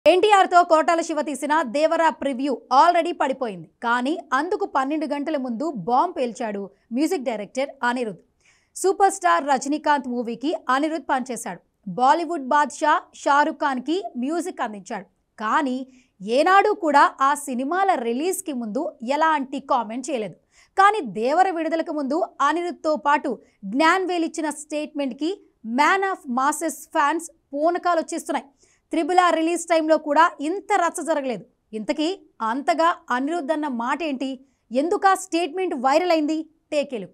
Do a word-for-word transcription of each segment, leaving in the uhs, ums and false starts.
ఎన్టీఆర్ తో కోటాల శివ తీసిన Devara preview already పడిపోయింది. కానీ అందుకు పన్నెండు గంటల ముందు బాంబ్ పేల్చాడు music director Anirudh. Super star Rajinikanth మూవీకి అనిరుద్ పనిచేశాడు. బాలీవుడ్ బాద్షా షారుఖ్ ఖాన్ కి మ్యూజిక్ అందించాడు. కానీ ఏనాడు కూడా ఆ సినిమాల రిలీజ్ కి ముందు ఎలాంటి కామెంట్ చేయలేదు. కానీ దేవర విడుదలకు ముందు అనిరుద్ తో పాటు జ్ఞాన్ వేల్ ఇచ్చిన స్టేట్మెంట్ కి మ్యాన్ ఆఫ్ మాసెస్ ఫ్యాన్స్ పూనకాలు వచ్చేస్తున్నాయి. త్రిబుల్ ఆర్ రిలీజ్ టైంలో కూడా ఇంత రచ్చ జరగలేదు. ఇంతకీ అంతగా అనిరుద్ అన్న మాట ఏంటి? ఎందుకు ఆ స్టేట్మెంట్ వైరల్ అయింది? Take a look.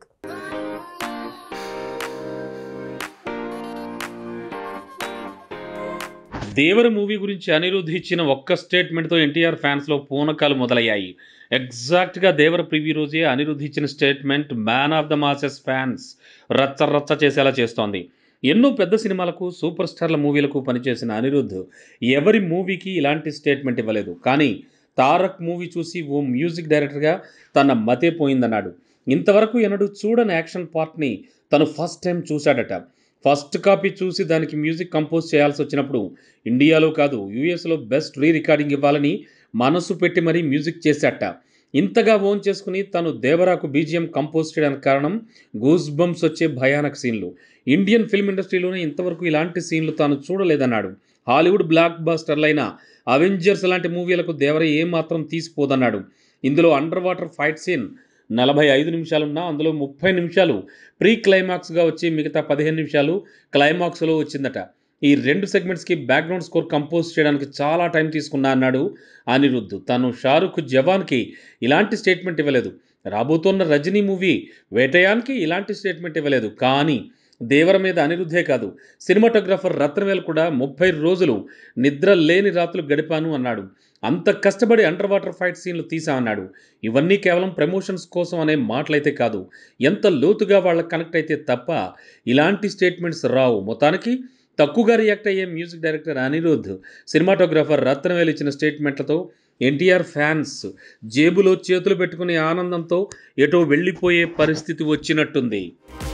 Devara movie గురించి అనిరుద్ ఇచ్చిన ఒక్క స్టేట్మెంట్తో ఎన్టీఆర్ ఫ్యాన్స్లో పూనకాలు మొదలయ్యాయి. ఎగ్జాక్ట్గా దేవర ప్రివ్యూ రోజే అనిరుద్ ఇచ్చిన statement man of the masses fans రచ్చ రచ్చ చేసేలా చేస్తోంది. ఎన్నో పెద్ద సినిమాలకు సూపర్ స్టార్ల మూవీలకు పనిచేసిన అనిరుద్ ఎవరి మూవీకి ఇలాంటి స్టేట్మెంట్ ఇవ్వలేదు. కానీ తారక్ మూవీ చూసి ఓ మ్యూజిక్ డైరెక్టర్గా తన మతే పోయిందన్నాడు. ఇంతవరకు ఎన్నడూ చూడని యాక్షన్ పార్ట్ని తను ఫస్ట్ టైం చూశాడట. ఫస్ట్ కాపీ చూసి దానికి మ్యూజిక్ కంపోజ్ చేయాల్సి వచ్చినప్పుడు ఇండియాలో కాదు యూఎస్లో బెస్ట్ రీ రికార్డింగ్ ఇవ్వాలని మనసు పెట్టి మరీ మ్యూజిక్ చేశాట. ఇంతగా ఓన్ చేసుకుని తను దేవరాకు బీజిఎం కంపోజ్ చేయడానికి కారణం గూస్ బంప్స్ వచ్చే భయానక సీన్లు. ఇండియన్ ఫిల్మ్ ఇండస్ట్రీలోనే ఇంతవరకు ఇలాంటి సీన్లు తాను చూడలేదన్నాడు. హాలీవుడ్ బ్లాక్ బాస్టర్లైన అవెంజర్స్ లాంటి మూవీలకు దేవర ఏమాత్రం తీసిపోదన్నాడు. ఇందులో అండర్ వాటర్ ఫైట్ సీన్ నలభై ఐదు నిమిషాలున్నా అందులో ముప్పై నిమిషాలు ప్రీ క్లైమాక్స్గా వచ్చి మిగతా పదిహేను నిమిషాలు క్లైమాక్స్లో వచ్చిందట. ఈ రెండు సెగ్మెంట్స్కి బ్యాక్గ్రౌండ్ స్కోర్ కంపోజ్ చేయడానికి చాలా టైం తీసుకున్నా అన్నాడు అనిరుద్. తను షారుఖ్ జవాన్కి ఇలాంటి స్టేట్మెంట్ ఇవ్వలేదు. రాబోతున్న రజనీ మూవీ వేటయాన్కి ఇలాంటి స్టేట్మెంట్ ఇవ్వలేదు. కానీ దేవర మీద అనిరుద్ధే కాదు, సినిమాటోగ్రాఫర్ రత్నవేల్ కూడా ముప్పై రోజులు నిద్ర లేని రాత్రులు గడిపాను అన్నాడు. అంత కష్టపడి అండర్ వాటర్ ఫైట్ సీన్లు తీసామన్నాడు. ఇవన్నీ కేవలం ప్రమోషన్స్ కోసం అనే మాటలైతే కాదు, ఎంత లోతుగా వాళ్ళకి కనెక్ట్ అయితే తప్ప ఇలాంటి స్టేట్మెంట్స్ రావు. మొత్తానికి తక్కువగా రియాక్ట్ అయ్యే music director Anirudh, cinematographer Rathnavel ఇచ్చిన స్టేట్మెంట్లతో ఎన్టీఆర్ ఫ్యాన్స్ జేబులో చేతులు పెట్టుకునే ఆనందంతో ఎటో వెళ్ళిపోయే పరిస్థితి వచ్చినట్టుంది.